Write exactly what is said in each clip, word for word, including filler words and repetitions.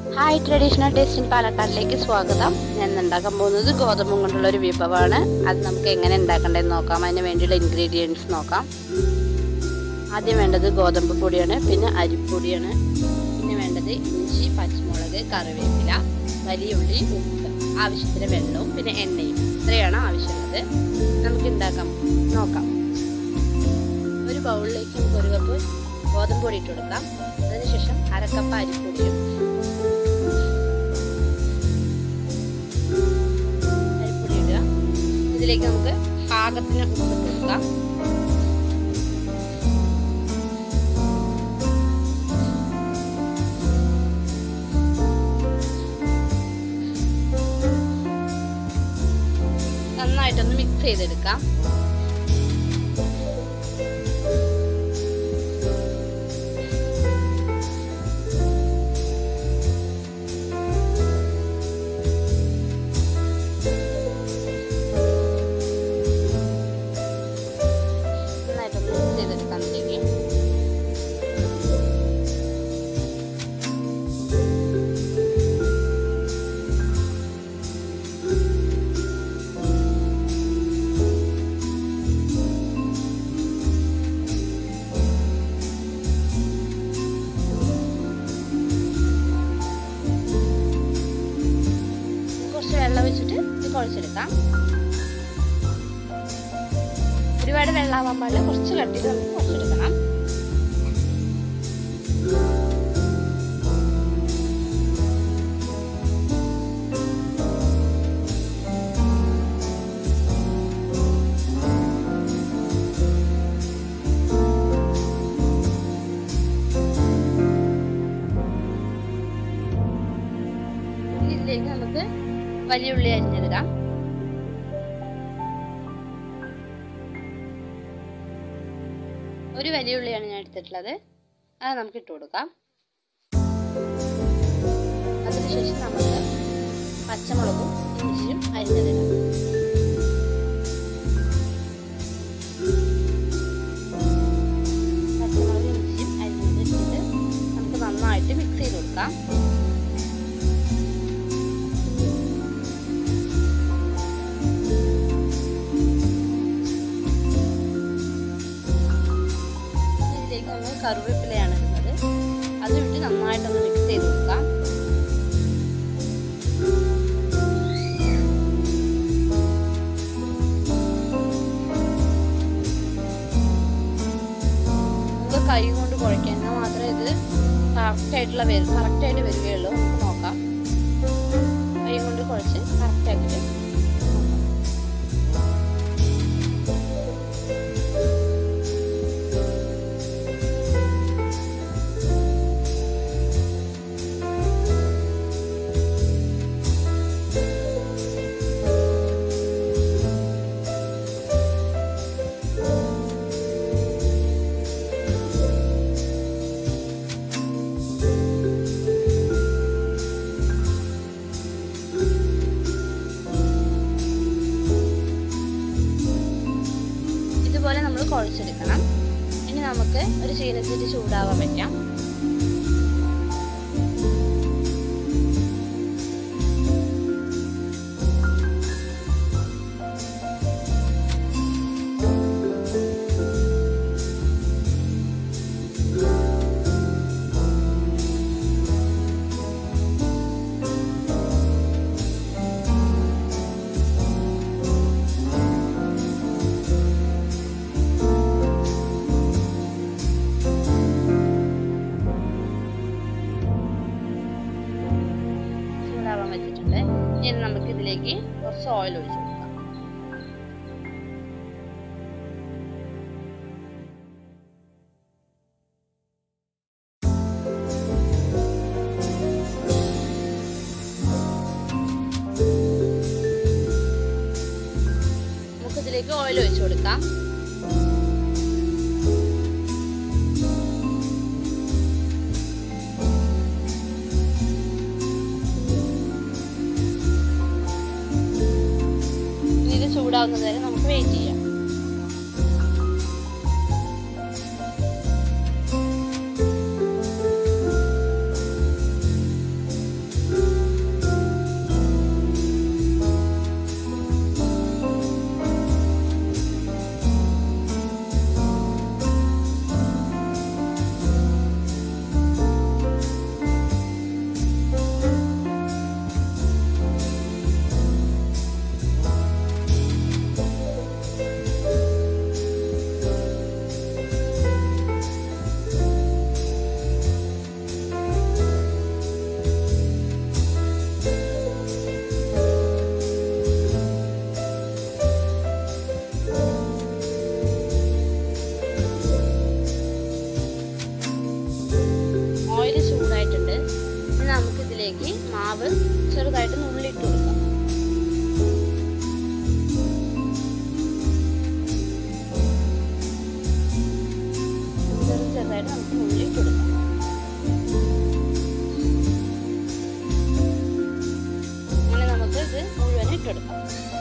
Hi, traditional taste in പാലക്കാടിലേക്ക് സ്വാഗതം. ഞാൻ ഉണ്ടാക്കാൻ പോകുന്നത് ഗോതമ്പും കൊണ്ടുള്ളൊരു വിഭവമാണ്. അത് നമുക്ക് എങ്ങനെ ഉണ്ടാക്കേണ്ടതെന്ന് നോക്കാം. അതിന് വേണ്ടിയുള്ള ഇൻഗ്രീഡിയൻസ് നോക്കാം. ആദ്യം വേണ്ടത് ഗോതമ്പ് പൊടിയാണ്, പിന്നെ അരിപ്പൊടിയാണ്, പിന്നെ വേണ്ടത് ഇഞ്ചി, പച്ചമുളക്, കറിവേപ്പില, വലിയ ഉള്ളി, ഉപ്പ്, ആവശ്യത്തിന് വെള്ളവും പിന്നെ എണ്ണയും. ഇത്രയാണ് ആവശ്യമുള്ളത്. നമുക്ക് ഉണ്ടാക്കാം നോക്കാം. ഒരു ബൗളിലേക്ക് നമുക്ക് ഒരു കപ്പ് ഗോതമ്പ് പൊടി ഇട്ട് കൊടുക്കാം. അതിനുശേഷം അരക്കപ്പ് അരിപ്പൊടിയും ഇതിലേക്ക് നമുക്ക് പാകത്തിന് ഉപ്പ് കൊടുക്കാം. നന്നായിട്ടൊന്ന് മിക്സ് ചെയ്തെടുക്കാം. വെള്ളം വെച്ചിട്ട് ഇത് കുഴച്ചെടുക്കാം. ഒരുപാട് വെള്ളമാവാൻ പാടില്ല, കുറച്ച് കട്ടിയിൽ നമുക്ക് കുഴച്ചെടുക്കണം. ഇതിലേക്ക് നമുക്ക് വലിയ ഉള്ളി അരിഞ്ഞെടുക്കാം. ഒരു വലിയ ഉള്ളിയാണ് ഞാൻ എടുത്തിട്ടുള്ളത്. അത് നമുക്ക് ഇട്ട് കൊടുക്കാം. അതിനുശേഷം നമുക്ക് പച്ചമുളകും ഇഞ്ചിയും അരിഞ്ഞതിടാം. പച്ചമുളകും ഇഞ്ചിയും അരിഞ്ഞതിട്ടിട്ട് നമുക്ക് നന്നായിട്ട് മിക്സ് ചെയ്ത് കൊടുക്കാം. കറിവേപ്പിലയാണ് ഇടുന്നത്. അത് വിട്ട് നന്നായിട്ടൊന്ന് മിക്സ് ചെയ്ത് കൊടുക്കാം. നമുക്ക് കൈ കൊണ്ട് കുഴയ്ക്കാം, എന്നാൽ മാത്രമേ ഇത് കറക്റ്റായിട്ടുള്ള കറക്റ്റായിട്ട് വരികയുള്ളൂ. നമുക്ക് നോക്കാം. കൈ കൊണ്ട് കുഴച്ച് കറക്റ്റായിട്ട് ഇതുപോലെ നമ്മൾ കുഴച്ചെടുക്കണം. ഇനി നമുക്ക് ഒരു ചീനച്ചട്ടി ചൂടാവാൻ വെക്കാം. വെച്ചിട്ടുണ്ട്. ഇനി നമുക്ക് ഇതിലേക്ക് കുറച്ച് ഓയിൽ ഒഴിച്ചു കൊടുക്കാം. നമുക്ക് ഇതിലേക്ക് ഓയിൽ ഒഴിച്ചു കൊടുക്കാം. ചൂടാവുന്നത് വരെ നമുക്ക് വെയിറ്റ് ചെയ്യാം. മാവ് ചെറുതായിട്ട് നുള്ളിയിട്ട് കൊടുക്കാം. ചെറു ചെറുതായിട്ട് നമുക്ക് നുള്ളിയിട്ട് കൊടുക്കാം. അങ്ങനെ നമുക്ക് ഇത് മുഴുവൻ ഇട്ടെടുക്കാം.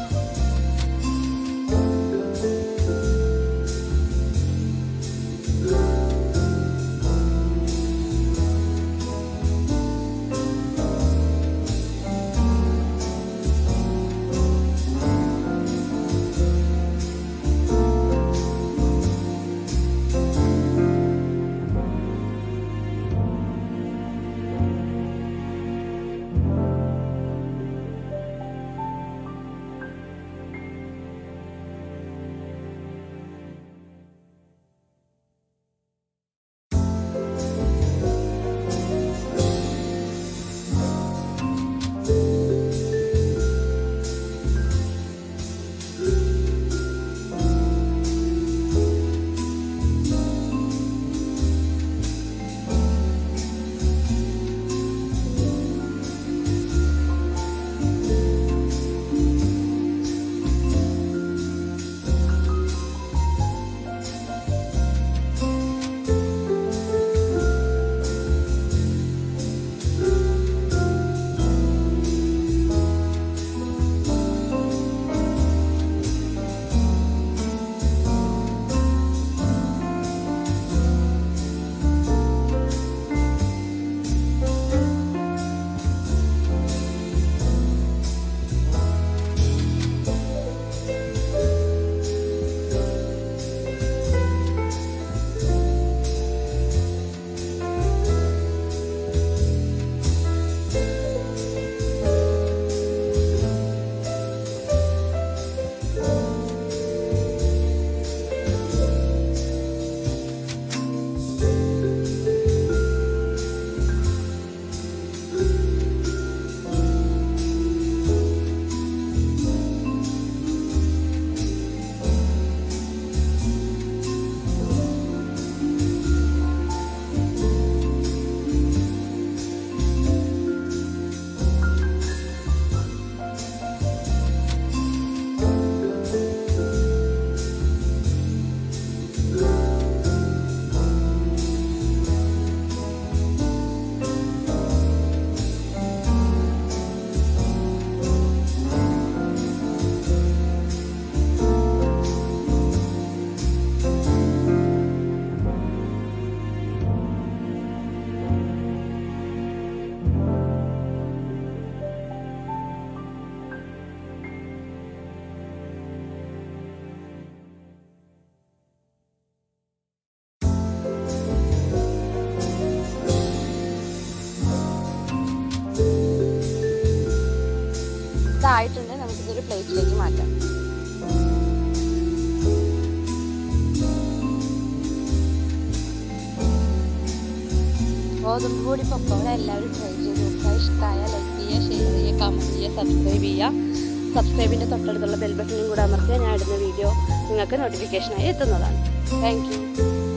ഇതായിട്ടുണ്ട്. നമുക്കിതൊരു പ്ലേറ്റിലേക്ക് മാറ്റാം. ഗോതമ്പ് പൊടി പക്കവട എല്ലാവരും ട്രൈ ചെയ്ത് നോക്കുക. ഇഷ്ടമായ ലൈക്ക് ചെയ്യുക, ഷെയർ ചെയ്യുക, കമൻറ്റ് ചെയ്യുക, സബ്സ്ക്രൈബ് ചെയ്യുക. സബ്സ്ക്രൈബിൻ്റെ തൊട്ടടുത്തുള്ള ബെൽ ബട്ടണും കൂടെ അമർത്തിയാൽ ഞാൻ ഇടുന്ന വീഡിയോ നിങ്ങൾക്ക് നോട്ടിഫിക്കേഷനായി എത്തുന്നതാണ്. Thank U.